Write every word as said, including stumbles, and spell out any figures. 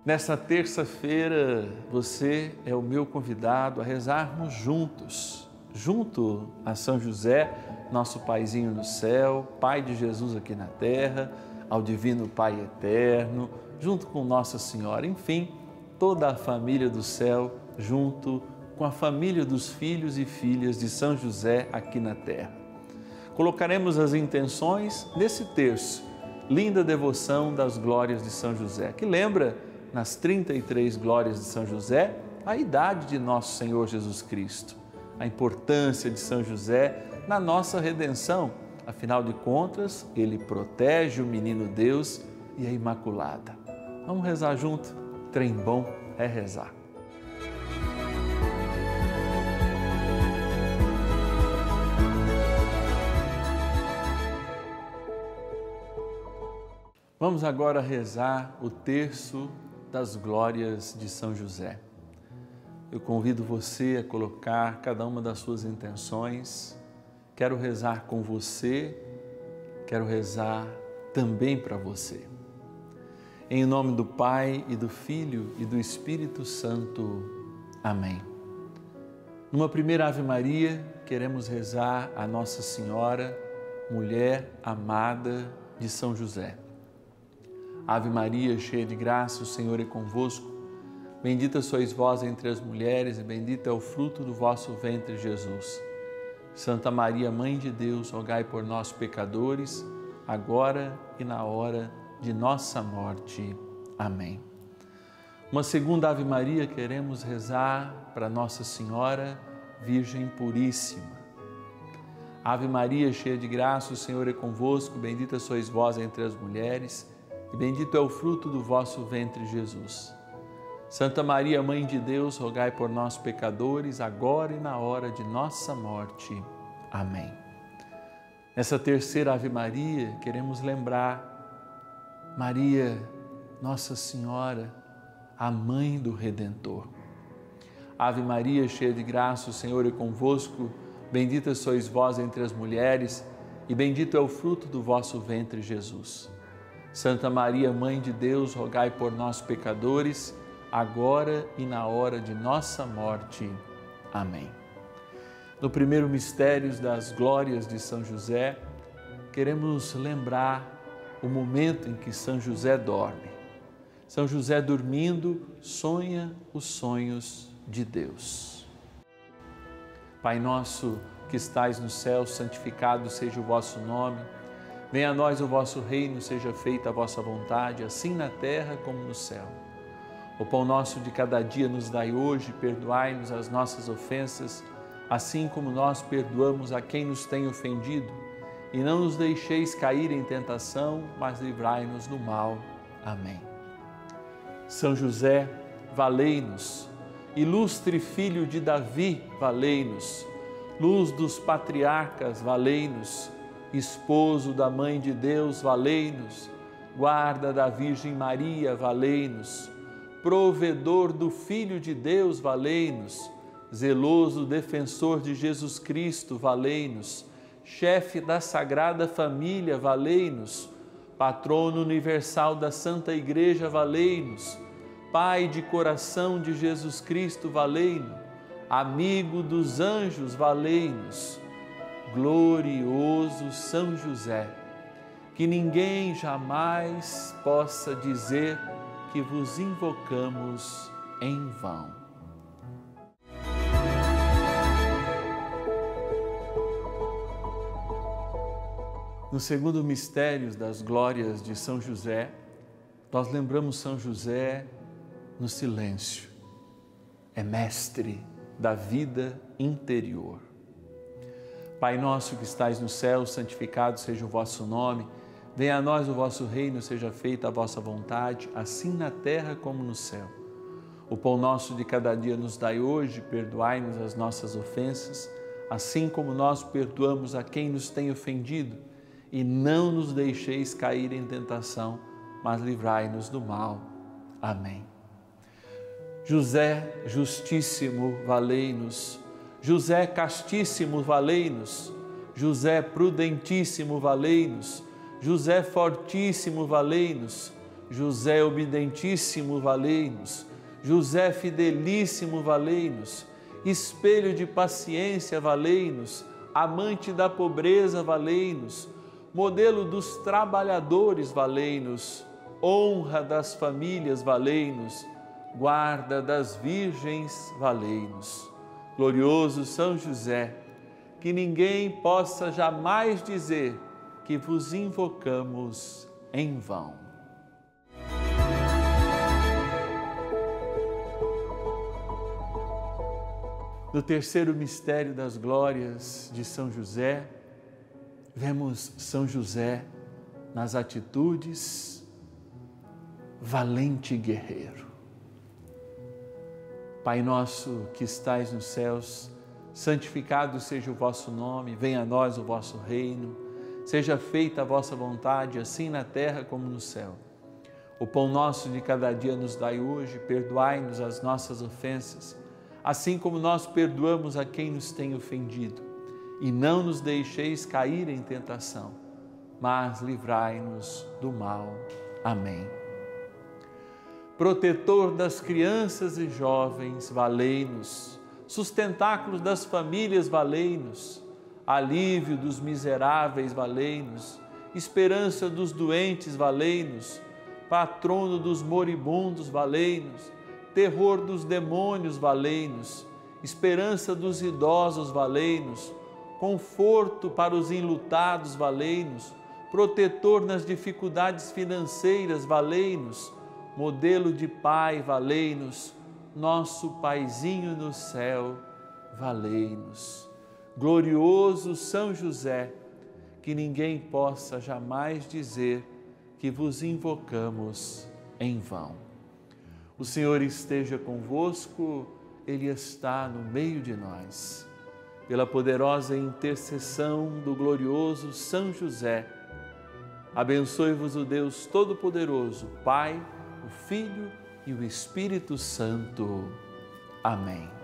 Nesta terça-feira, você é o meu convidado a rezarmos juntos, junto a São José, nosso Paizinho no céu, Pai de Jesus aqui na terra, ao Divino Pai Eterno, junto com Nossa Senhora, enfim, toda a família do céu, junto com a família dos filhos e filhas de São José aqui na terra. Colocaremos as intenções nesse terço, linda devoção das glórias de São José, que lembra, nas trinta e três glórias de São José, a idade de nosso Senhor Jesus Cristo, a importância de São José na nossa redenção. Afinal de contas, ele protege o menino Deus e a Imaculada. Vamos rezar junto? Trem bom é rezar. Vamos agora rezar o terço das glórias de São José. Eu convido você a colocar cada uma das suas intenções. Quero rezar com você, quero rezar também para você. Em nome do Pai e do Filho e do Espírito Santo. Amém. Numa primeira Ave Maria, queremos rezar a Nossa Senhora, mulher amada de São José. Ave Maria, cheia de graça, o Senhor é convosco. Bendita sois vós entre as mulheres e bendito é o fruto do vosso ventre, Jesus. Santa Maria, Mãe de Deus, rogai por nós, pecadores, agora e na hora de nossa morte. Amém. Uma segunda Ave Maria queremos rezar para Nossa Senhora, Virgem Puríssima. Ave Maria, cheia de graça, o Senhor é convosco. Bendita sois vós entre as mulheres e bendito é o fruto do vosso ventre, Jesus. Santa Maria, Mãe de Deus, rogai por nós, pecadores, agora e na hora de nossa morte. Amém. Nessa terceira Ave Maria, queremos lembrar Maria, Nossa Senhora, a Mãe do Redentor. Ave Maria, cheia de graça, o Senhor é convosco. Bendita sois vós entre as mulheres e bendito é o fruto do vosso ventre, Jesus. Santa Maria, Mãe de Deus, rogai por nós, pecadores, agora e na hora de nossa morte. Amém. No primeiro mistério das glórias de São José, queremos lembrar o momento em que São José dorme. São José dormindo sonha os sonhos de Deus. Pai nosso que estais no céu, santificado seja o vosso nome. Venha a nós o vosso reino, seja feita a vossa vontade, assim na terra como no céu. O pão nosso de cada dia nos dai hoje, perdoai-nos as nossas ofensas, assim como nós perdoamos a quem nos tem ofendido. E não nos deixeis cair em tentação, mas livrai-nos do mal. Amém. São José, valei-nos. Ilustre filho de Davi, valei-nos. Luz dos patriarcas, valei-nos. Esposo da Mãe de Deus, valei-nos. Guarda da Virgem Maria, valei-nos. Provedor do Filho de Deus, valei-nos. Zeloso defensor de Jesus Cristo, valei-nos. Chefe da Sagrada Família, valei-nos. Patrono universal da Santa Igreja, valei-nos. Pai de coração de Jesus Cristo, valei-nos. Amigo dos anjos, valei-nos. Glorioso São José, que ninguém jamais possa dizer que vos invocamos em vão. No segundo mistério das glórias de São José, nós lembramos São José no silêncio. É mestre da vida interior. Pai nosso que estais no céu, santificado seja o vosso nome. Venha a nós o vosso reino, seja feita a vossa vontade, assim na terra como no céu. O pão nosso de cada dia nos dai hoje, perdoai-nos as nossas ofensas, assim como nós perdoamos a quem nos tem ofendido. E não nos deixeis cair em tentação, mas livrai-nos do mal. Amém. José justíssimo, valei-nos. José castíssimo, valei-nos. José prudentíssimo, valei-nos. José fortíssimo, valei-nos. José obedentíssimo, valei-nos. José fidelíssimo, valei-nos. Espelho de paciência, valei-nos. Amante da pobreza, valei-nos. Modelo dos trabalhadores, valei-nos. Honra das famílias, valei-nos. Guarda das virgens, valei-nos. Glorioso São José, que ninguém possa jamais dizer que vos invocamos em vão. No terceiro mistério das glórias de São José, vemos São José nas atitudes, valente guerreiro. Pai nosso que estais nos céus, santificado seja o vosso nome, venha a nós o vosso reino, seja feita a vossa vontade, assim na terra como no céu. O pão nosso de cada dia nos dai hoje, perdoai-nos as nossas ofensas, assim como nós perdoamos a quem nos tem ofendido. E não nos deixeis cair em tentação, mas livrai-nos do mal. Amém. Protetor das crianças e jovens, valei-nos. Sustentáculo das famílias, valei-nos. Alívio dos miseráveis, valei-nos. Esperança dos doentes, valei-nos. Patrono dos moribundos, valei-nos. Terror dos demônios, valei-nos. Esperança dos idosos, valei-nos. Conforto para os enlutados, valei-nos. Protetor nas dificuldades financeiras, valei-nos. Modelo de Pai, valei-nos. Nosso Paizinho no céu, valei-nos. Glorioso São José, que ninguém possa jamais dizer que vos invocamos em vão. O Senhor esteja convosco, Ele está no meio de nós. Pela poderosa intercessão do glorioso São José, abençoe-vos o Deus Todo-Poderoso, Pai, o Filho e o Espírito Santo. Amém.